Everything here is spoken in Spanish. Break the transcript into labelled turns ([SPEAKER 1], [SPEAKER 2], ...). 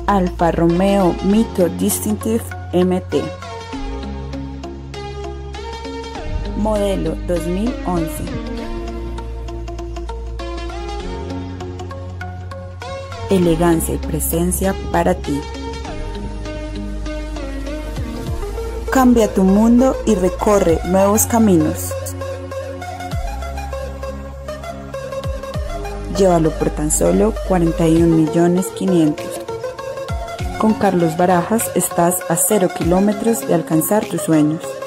[SPEAKER 1] Alfa Romeo Mito Distinctive MT. Modelo 2011. Elegancia y presencia para ti. Cambia tu mundo y recorre nuevos caminos. Llévalo por tan solo 41.500.000. Con Carlos Barajas estás a 0 kilómetros de alcanzar tus sueños.